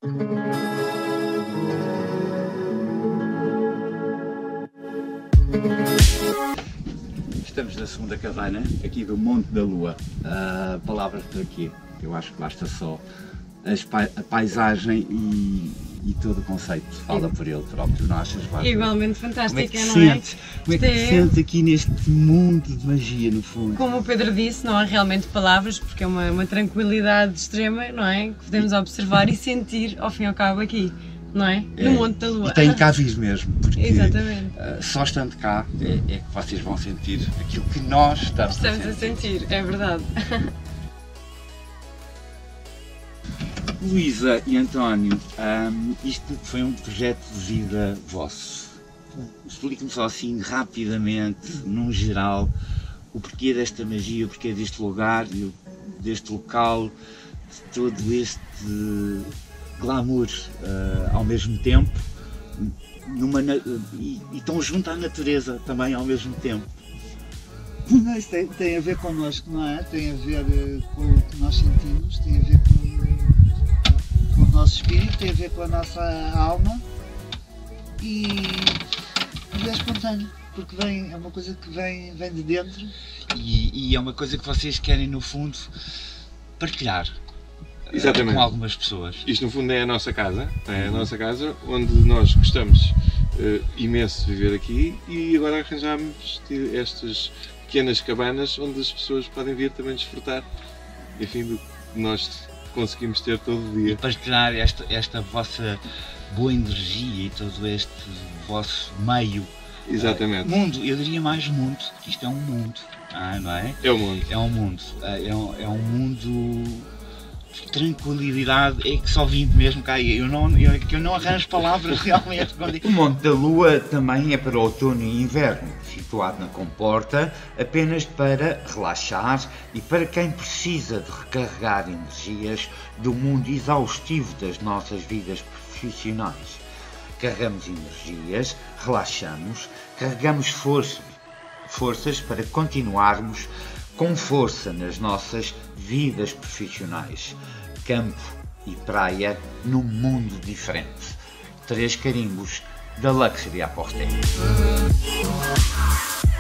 Estamos na segunda cabana, aqui do Monte da Lua. Palavras por aqui, eu acho que basta só. A paisagem e todo o conceito fala por ele próprio, não achas? Igualmente fantástica, como é que não é? Como é que te sentes aqui neste mundo de magia, no fundo? Como o Pedro disse, não há realmente palavras, porque é uma tranquilidade extrema, não é? Que podemos observar e sentir, ao fim e ao cabo, aqui, não é? No Monte da Lua. E tem cá vir mesmo, porque exatamente. Só estando cá é que vocês vão sentir aquilo que nós estamos a sentir. É verdade. Luísa e António, isto foi um projeto de vida vosso. Explique-me só assim rapidamente, num geral, o porquê desta magia, o porquê deste lugar, deste local, de todo este glamour ao mesmo tempo e tão junto à natureza também ao mesmo tempo. Não, isso tem a ver connosco, não é? Tem a ver com o que nós sentimos, tem a ver com o nosso espírito, tem a ver com a nossa alma e é espontâneo, porque é uma coisa que vem de dentro. E é uma coisa que vocês querem, no fundo, partilhar. Exatamente. Com algumas pessoas. Isto no fundo é a nossa casa, é a nossa casa onde nós gostamos imenso de viver aqui e agora arranjamos estas pequenas cabanas onde as pessoas podem vir também desfrutar, enfim, do que nós conseguimos ter todo o dia. E partilhar esta vossa boa energia e todo este vosso meio. Exatamente. Mundo, eu diria mais mundo, que isto é um mundo, não é? É o mundo. É um mundo. É um mundo de tranquilidade, é que só vim mesmo cá. Eu não arranjo palavras realmente. O Monte da Lua também é para outono e inverno, situado na comporta apenas para relaxar e para quem precisa de recarregar energias do mundo exaustivo das nossas vidas profissionais. Carregamos energias, relaxamos, carregamos forças para continuarmos com força nas nossas vidas profissionais. Campo e praia num mundo diferente. 3 carimbos da Luxury Apporter.